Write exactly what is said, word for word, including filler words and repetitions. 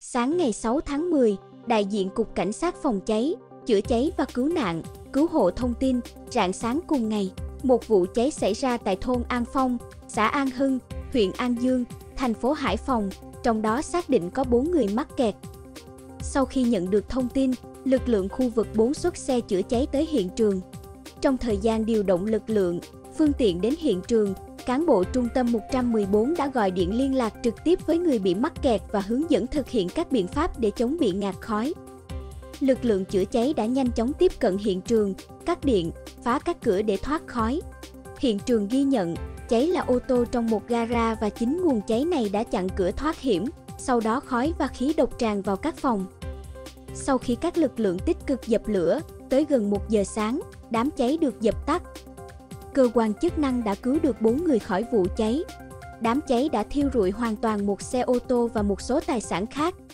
Sáng ngày sáu tháng mười, đại diện Cục Cảnh sát Phòng cháy, chữa cháy và cứu nạn, cứu hộ thông tin, rạng sáng cùng ngày, một vụ cháy xảy ra tại thôn An Phong, xã An Hưng, huyện An Dương, thành phố Hải Phòng, trong đó xác định có bốn người mắc kẹt. Sau khi nhận được thông tin, lực lượng khu vực bốn xuất xe chữa cháy tới hiện trường. Trong thời gian điều động lực lượng, phương tiện đến hiện trường, cán bộ trung tâm một một bốn đã gọi điện liên lạc trực tiếp với người bị mắc kẹt và hướng dẫn thực hiện các biện pháp để chống bị ngạt khói. Lực lượng chữa cháy đã nhanh chóng tiếp cận hiện trường, cắt điện, phá các cửa để thoát khói. Hiện trường ghi nhận, cháy là ô tô trong một gara và chính nguồn cháy này đã chặn cửa thoát hiểm, sau đó khói và khí độc tràn vào các phòng. Sau khi các lực lượng tích cực dập lửa, tới gần một giờ sáng, đám cháy được dập tắt. Cơ quan chức năng đã cứu được bốn người khỏi vụ cháy. Đám cháy đã thiêu rụi hoàn toàn một xe ô tô và một số tài sản khác.